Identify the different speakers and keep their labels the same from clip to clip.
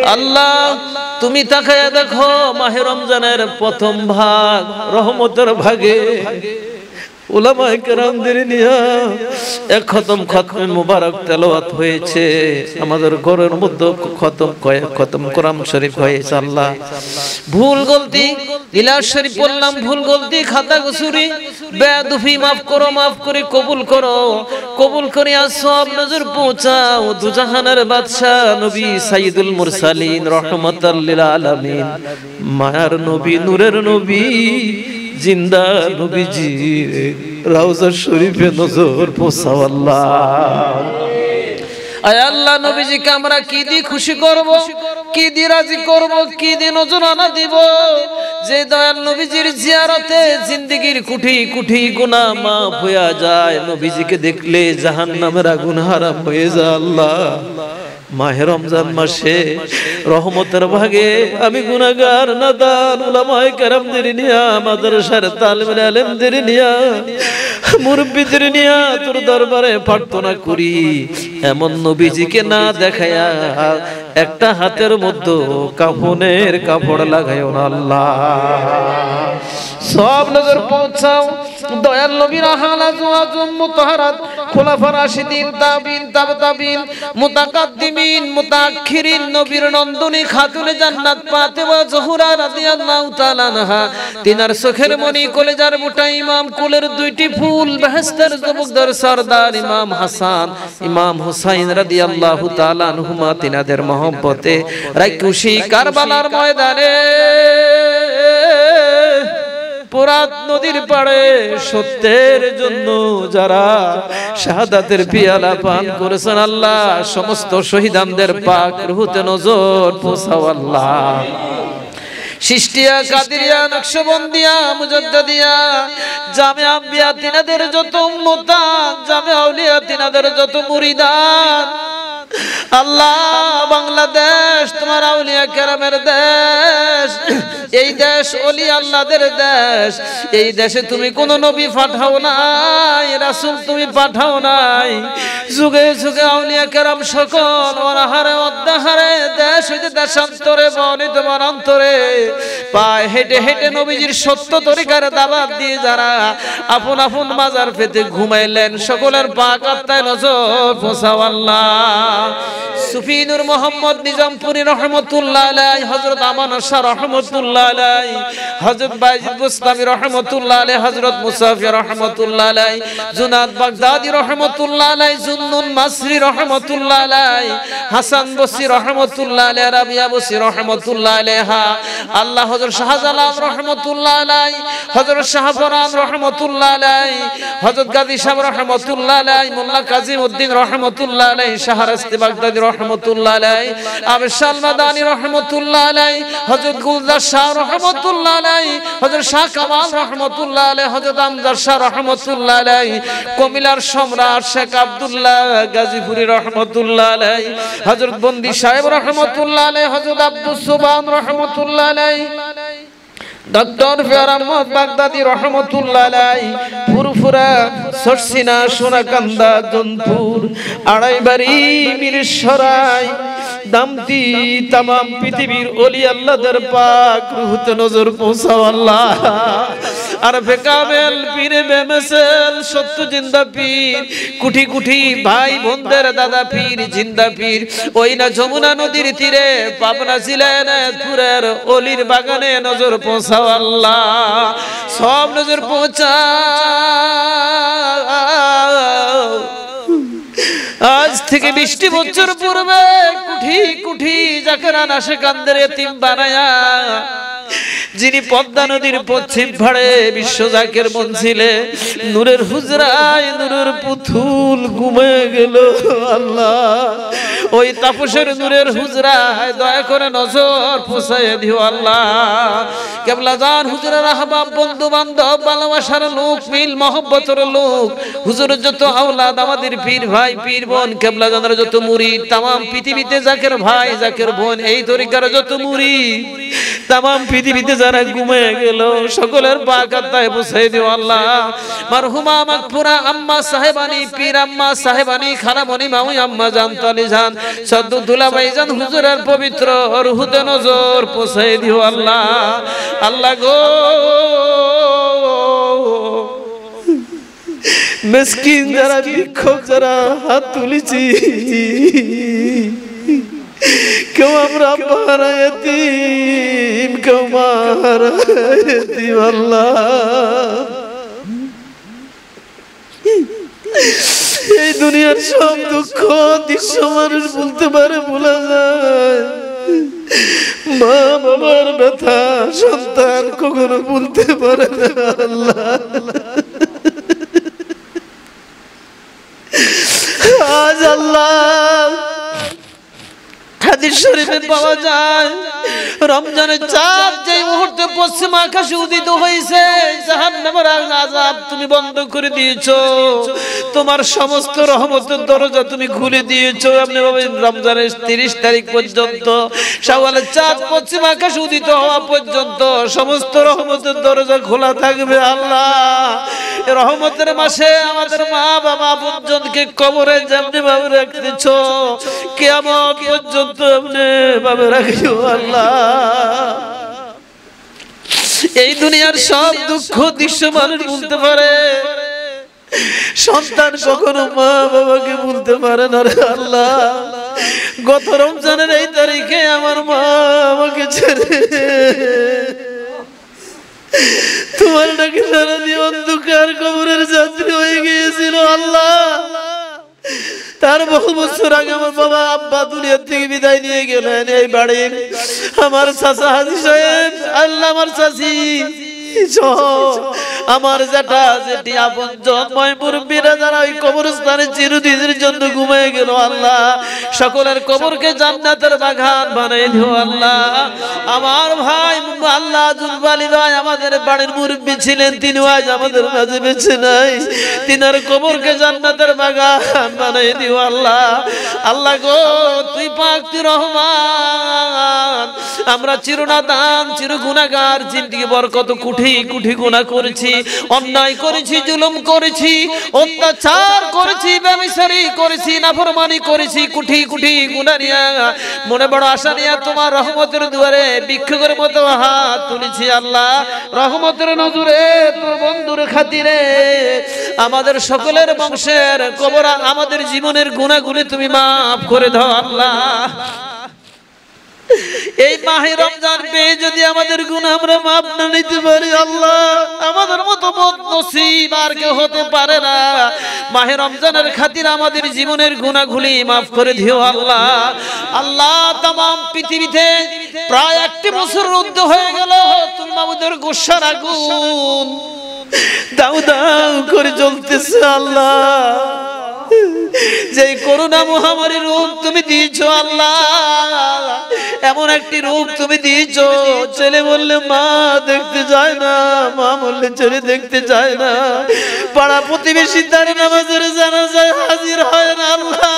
Speaker 1: আল্লাহ তুমি তাকায়া দেখো মাহে রমজানের প্রথম ভাগ রহমতের ভাগে উলামায়ে কেরামদের নিয়া এক খতমে মুবারক তেলাওয়াত হয়েছে আমাদের ঘরের মধ্যে খতম কোরআন শরীফ হয়েছে আল্লাহ ভুল গলতি ইলাস শরীফ বললাম ভুল গলতি খাতা কসুরি বেয়াদবি মাফ করো মাফ করে কবুল করে সব নজর পৌঁছাও দুজাহানের বাদশা নবী সাইয়্যিদুল মুরসালিন রাহমাতাল লিল আলামিন মায়ার নবী নূরের নবী জিন্দা নবীজি রওজা শরীফে নজর পৌঁছাও আল্লাহ আয় আল্লাহ নবীজিকে আমরা কি দিয়ে খুশি করব কি দিয়ে রাজি করব কি দিয়ে নজরানা দিব যে দয়াল নবীজির জিয়ারতে জিন্দেগীর কুঠি কুঠি গুনাহ মাফ হয়ে যায় নবীজিকে দেখলে জাহান্নামের আগুন হারাম হয়ে যায় আল্লাহ মাহে রমজান মাসে রহমতের ভাগে আমি গুনাহগার নাদান উলামায়ে কেরামদের নিয়া মাদ্রাসার তালিমুল আলেমদের নিয়া মুরব্বিদের নিয়া তোর দরবারে প্রার্থনা করি এমন নবীজিকে না দেখায়া একটা হাতের মধ্যে কাফনের কাপড় লাগাইও না আল্লাহ সব নজর পৌঁছাও দয়াল নবীর আহলাজ ওয়াজুম মুতাহারাত খোলাফা রাশিদিন তাবিন তাবতাবিন মুতাকাদ্দিমিন মুতাআখিরিন নবীর নন্দনী খাতুনে জান্নাত ফাতেমা জোহরা রাদিয়াল্লাহু তাআলা আনহা তিনার চোখের মনি কলেজার মোটা ইমাম কুলের দুইটি ফুল বেহেশতের যুবকদের সরদার ইমাম হাসান ইমাম হুসাইন রাদিয়াল্লাহু তাআলা আনহুমা তিনাদের মহব্বতে রাইকুশি কারবালার ময়দানে পুরাত নদীর পাড়ে সত্যের জন্য যারা শাহাদাতের পিয়ালা পান করেছেন আল্লাহ সমস্ত শহীদানদের পাক রুহতে নজর পৌঁছাও আল্লাহ সিস্তিয়া কাদিরিয়া নকশবন্দিয়া মুজাদ্দিদিয়া জামিয়া আম্বিয়া তিনাদের যত উম্মতান জামিয়া আউলিয়া তিনাদের যত মুরিদান আল্লাহ বাংলাদেশ তোমার আউলিয়া কেরামের দেশ এই দেশ ওলি আল্লাহদের দেশ এই দেশে তুমি কোন নবী পাঠাও নাই রাসূল তুমি পাঠাও নাই যুগে যুগে আউলিয়া কেরাম সকল অনাহারে অদ্যাহারে দেশ হইতে দেশান্তরে বনিত বনান্তরে পায়ে হেঁটে হেঁটে নবীজির সত্য তরিকার দাওয়াত দিয়ে যারা আপন আপন মাজার পেতে ঘুমাইলেন সকলের পাক আত্মায় নজর পৌঁছাও আল্লাহ সুফি নূর মোহাম্মদ নিজামপুরি রহমতুল্লাহ আলাইহি হযরত আমান শাহ রহমতুল্লাহ আলাইহি হযরত বাইজিদ বুস্তামি রহমতুল্লাহ আলাইহি হযরত মুসাফি রহমতুল্লাহ আলাইহি জুনাদ বাগদাদি রহমতুল্লাহ আলাইহি জুন্নুন মাসরি রহমতুল্লাহ আলাইহি হাসান বসরি রহমতুল্লাহ আলাইহি রাবিয়া বসরি রহমতুল্লাহ আলাইহা আল্লাহ হযরত শাহজালাল রহমতুল্লাহ আলাইহি হযরত শাহপরান রহমতুল্লাহ আলাইহি হযরত গাজী সাহেব রহমতুল্লাহ আলাইহি মোল্লা কাজীউদ্দিন রহমতুল্লাহ আলাইহি শাহরাস্তি বাগদাদি রহমতুল্লাহ আলাইহি আবশাল মাদানী রহমতুল্লাহ আলাইহি হযরত গুলজার শাহ রহমতুল্লাহ আলাইহি হযরত শাহ কামাল রহমতুল্লাহ আলাইহি হযরত আমজাদ শাহ রহমতুল্লাহ আলাইহি কমিলার সম্রাট শেখ আব্দুল্লাহ গাজীপুরি রহমতুল্লাহ আলাইহি হযরত বন্দি সাহেব রহমতুল্লাহ আলাইহি হযরত আব্দুস সুবহান রহমতুল্লাহ আলাইহি ডক্টর ফিয়ার আহমদ বাগদাদি রহমতুল্লাহ আলাইহি ফুরফুরা সরসিনা সোনাকান্দা জনপুর আড়াইবাড়ি মিরসরাই দামতি तमाम পৃথিবীর ওলি আল্লাহদের পাক রুহতে নজর পৌঁছাও আল্লাহ আর বেকামেল পীরে বেমেসেল সত্য জিন্দা পীর কুঠি কুঠি ভাই বোনদের দাদা পীর জিন্দা পীর ওই না যমুনা নদীর তীরে পাবনা জেলায় নাথপুরের ওলির বাগানে নজর পৌঁছাও আল্লাহ সব নজর পৌঁছাও আজ থেকে 20 বছর পূর্বে কুঠি কুঠি জাকেরান আশিকানদের এতিম বানায়া যিনি পদ্মা নদীর পশ্চিম ধারে বিশ্ব জাকের মঞ্জিলে নূরের হুজরায় নূরের পুতুল ঘুমে গেল আল্লাহ ওই তাপসের নূরের হুজরায় দয়া করে নজর পৌঁছায় দিও আল্লাহ কেবলা জান হুজুরের আহবাব বন্ধু বান্ধব ভালোবাসার লোক মিল মহব্বতের লোক হুজুরের যত আওলাদ আমাদের পীর ভাই পীর বোন কেবলা জানের যত মুরিদ तमाम পৃথিবীতে জাকের ভাই জাকের বোন এই তরিকার যত মুরিদ तमाम পৃথিবীতে যারা ঘুমিয়ে গেল সকলের পাক আত্মায় পৌঁছে দিও আল্লাহ। মারহুমা মাগফুরা আম্মা সাহেবানি, পীর আম্মা সাহেবানি, খালামণি মাউই আম্মা জান তালি জান, সদ্দু দুলাভাই জান হুজুরের পবিত্র রুহুতে নজর পৌঁছে দিও আল্লাহ। আল্লাহ গো মিসকিন যারা ভিক্ষুক যারা হাত তুলেছি, কেউ আমরা মারা এতিম, কেউ মারা এতিম আল্লাহ। এই দুনিয়ার সব দুঃখ দৃশ্য মানুষ বলতে পারে, ভোলা যায়। মা বাবার ব্যথা সন্তান কখনো বলতে পারে না আল্লাহ। আজ আল্লাহ হাদিস শরীফে পাওয়া যায় রমজানের চাঁদ যেই মুহূর্তে পশ্চিম আকাশে উদিত হয়েছে জাহান্নামের আযাব তুমি বন্ধ করে দিয়েছো, তোমার সমস্ত রহমতের দরজা তুমি খুলে দিয়েছো। আপনি ভাবেন রমজানের 30 তারিখ পর্যন্ত, শাওয়ালের চাঁদ পশ্চিম আকাশে উদিত হওয়া পর্যন্ত সমস্ত রহমতের দরজা খোলা থাকবে আল্লাহ। রহমতের মাসে আমাদের মা বাবা আপনজনকে কবরে যেমনি ভাবে রাখতেছো, কিয়ামত পর্যন্ত আপনি ভাবে রাখিও আল্লাহ। এই দুনিয়ার সব দুঃখ দৃশ্য মানুষ বলতে পারে, সন্তান কখনো মা বাবাকে বলতে পারে না রে আল্লাহ। গত রমজানের এই তারিখে আমার মা আমাকে ছেড়ে তোমার নাকি সারা জীবন অন্ধকার কবরের যাত্রী হয়ে গিয়েছিল আল্লাহ। তার বহু বছর আগে আমার বাবা আব্বা দুনিয়া থেকে বিদায় নিয়ে গেলেন। এই বাড়ির আমার চাচা হাজী সাহেব, আল্লাহ আমার চাচি, আমার যেটা যেটি আপনজন মুরব্বিরা যারা ওই কবরস্থানে চিরদিনের জন্য ঘুমিয়ে গেল আল্লাহ, সকলের কবরকে জান্নাতের বাগান বানাই দিও আল্লাহ। আমার ভাই আল্লাহ জুলবালি ভাই আমাদের বাড়ির মুরব্বি ছিলেন, তিনি আজ আমাদের মাঝে বেঁচে নাই, তিনার কবরকে জান্নাতের বাগান বানাই দিও আল্লাহ। আল্লাহ গো তুই পাক, তুই রহমান। আমরা চিরনাদান চির গুনাহগার, জিন্দেগি বরকত কুঠি কুঠি গুনাহ করেছি, অন্যায় করেছি, জুলুম করেছি, অত্যাচার করেছি, ব্যভিচারী করেছি, নাফরমানি করেছি, কুঠি কুঠি গুনাহ নিয়ে মনে বড় আশা নিয়ে তোমার রহমতের দুয়ারে ভিক্ষুকের মতো হাত তুলেছি আল্লাহ। রহমতের নজরে তোর বন্ধুর খাতিরে আমাদের সকলের বংশের কবর, আমাদের জীবনের গুনাহগুলি তুমি মাফ করে দাও আল্লাহ। এই মাহে রমজান পেয়ে যদি আমাদের গুনাহ আমরা মাফ না নিতে পারি আল্লাহ, আমাদের মতো বদনসিব আর কেউ হতে পারে না। মাহে রমজানের খাতিরে আমাদের জীবনের গুনাহগুলি মাফ করে দিও আল্লাহ। আল্লাহ তামাম পৃথিবীতে প্রায় 1 বছর রুদ্ধ হয়ে গেল, তুমি আমাদের গোসার আগুন দাউ দাউ করে জ্বলতেছে আল্লাহ। যে করোনা মহামারী রূপ তুমি দিয়েছো আল্লাহ, এমন একটি রূপ তুমি দিয়েছো, ছেলে বললে মা দেখতে যায় না, মা বললে ছেলে দেখতে যায় না, পাড়া প্রতিবেশী তার নামাজের জানাজায় হাজির হয় না আল্লাহ।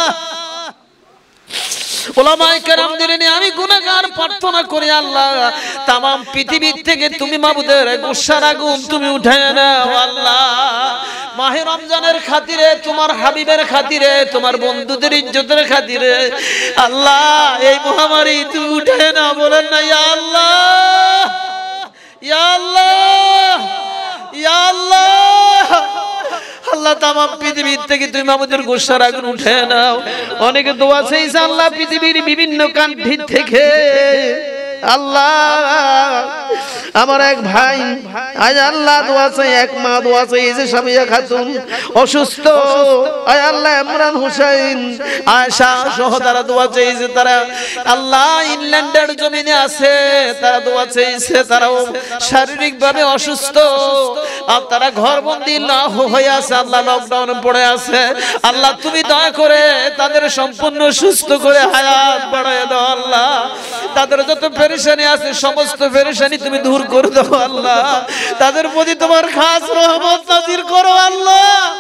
Speaker 1: ওলামায়ে কেরামদের নিয়ে আমি গুনাহগার প্রার্থনা করি আল্লাহ, তামাম পৃথিবীর থেকে তুমি মাবুদের গোসার আগুন তুমি উঠায় নাও আল্লাহ। মাহে রমজানের খাতিরে, তোমার হাবিবের খাতিরে, তোমার বন্ধুদের ইজ্জতের খাতিরে আল্লাহ এই মহামারী তুমি উঠায় নাও। বলেন না ইয়া আল্লাহ, ইয়া আল্লাহ, ইয়া আল্লাহ। আল্লাহ তামাম পৃথিবীর থেকে তুমি আমাদের গোসার আগুন উঠে নাও। অনেকে দোয়া চাইছে আল্লাহ পৃথিবীর বিভিন্ন কান্ট্রি থেকে আল্লাহ। আমার এক ভাই আজ আল্লাহ দোয়া চাই, এক মা দোয়া চাইছে সামিয়া খাতুন অসুস্থ, আয় আল্লাহ ইমরান হোসেন আয়েশা সহ তারা দোয়া চাইছে, তারা আল্লাহ ইংল্যান্ডের জমিনে আছে, তারা দোয়া চাইছে, তারাও শারীরিকভাবে অসুস্থ, আর তারা ঘরবন্দি না হয়ে আছে আল্লাহ, লকডাউনে পড়ে আছে আল্লাহ। তুমি দয়া করে তাদের সম্পূর্ণ সুস্থ করে হায়াত বাড়ায় দাও আল্লাহ। তাদের যত পেরেশানি আছে সমস্ত পেরেশানি তুমি দূর করে দাও আল্লাহ। তাদের প্রতি তোমার খাস রহমত নাজির করো আল্লাহ।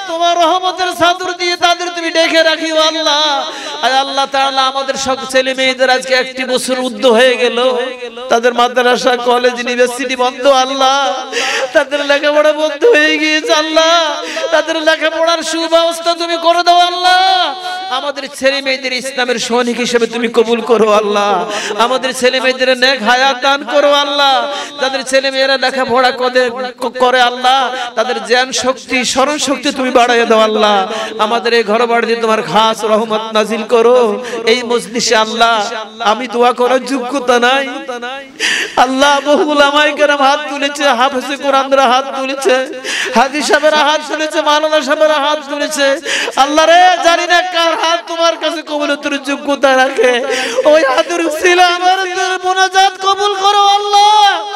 Speaker 1: তোমার রহমতের চাদর দিয়ে তাদের তুমি ঢেকে রাখিও আল্লাহ। আয় আল্লাহ তাআলা আমাদের সব ছেলে মেয়েদের আজকে একটি বছর উদ্দ হয়ে গেল, তাদের মাদ্রাসা কলেজ ইউনিভার্সিটি বন্ধ আল্লাহ, তাদের লেখাপড়া বন্ধ হয়ে গিয়েছে আল্লাহ, তাদের লেখাপড়ার সুব্যবস্থা তুমি করে দাও আল্লাহ। আমাদের ছেলে মেয়েদের ইসলামের সৈনিক হিসেবে তুমি কবুল করো আল্লাহ। আমাদের ছেলে মেয়েদের নেক হায়াত দান করো আল্লাহ। তাদের ছেলে মেয়েরা লেখাপড়া করে আল্লাহ, তাদের জ্ঞান শক্তি স্মরণ শক্তি তুমি বাড়াইয়া দাও আল্লাহ। আমাদের এই ঘর বাড়িতে তোমার খাস রহমত নাজিল করো। এই মজলিসে আল্লাহ আমি দোয়া করার যোগ্যতা নাই আল্লাহ, বহু উলামায়ে কেরাম হাত তুলেছে, হাফেজে কোরআনরা হাত তুলেছে, হাজী সাহেবরা হাত তুলেছে, মাওলানা সাহেবরা হাত তুলেছে আল্লাহ রে, জানি না কার হাত তোমার কাছে কবুলের যোগ্যতা রাখে। ওই হাতের উসিলা আমাদের মুনাজাত কবুল করো আল্লাহ,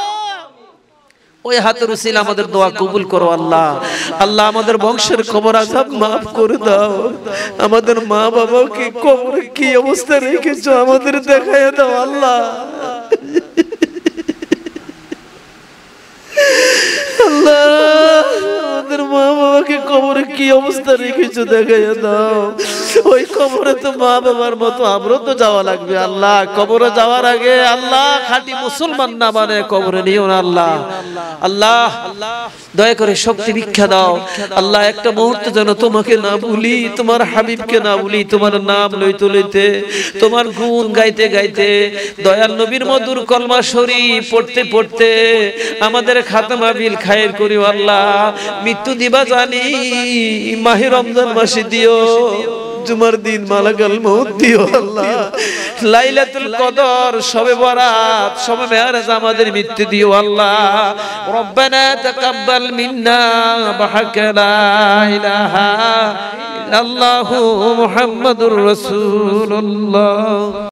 Speaker 1: ওই হাতের উসিলা আমাদের দোয়া কবুল করো আল্লাহ। আল্লাহ আমাদের বংশের কবর আযাব maaf করে দাও। আমাদের মা বাবাকে কবরে কি অবস্থা রেখেছো আমাদের দেখায় দাও আল্লাহ। আল্লাহ আমাদের মা বাবাকে কবরে কি অবস্থা রেখেছো দেখাইয়া দাও। ওই কবরে তো মা বাবার মতো আমরাও তো যাওয়া লাগবে আল্লাহ। কবরে যাওয়ার আগে আল্লাহ খাঁটি মুসলমান না মানে কবরে নিও না আল্লাহ। আল্লাহ দয়া করে শক্তি ভিক্ষা দাও আল্লাহ, একটা মুহূর্ত যেন তোমাকে না ভুলি, তোমার হাবিবকে না ভুলি, তোমার নাম লইতে লইতে, তোমার গুণ গাইতে গাইতে, দয়াল নবীর মধুর কলমা শরীফ পড়তে পড়তে আমাদের খাতমা বিল খায়ের করিও আল্লাহ। মৃত্যু দিবা জানি মাহে রমজান মাসে দিও, জুমার দিন মালাকাল মউত দিও আল্লাহ। লাইলাতুল কদর, শবে বরাত, শবে মেরাজ আমাদের মৃত্যু দিও আল্লাহ। রব্বানা তাকাব্বাল মিন্না বিহাক্কি লা ইলাহা ইল্লাল্লাহু মুহাম্মাদুর রাসূলুল্লাহ।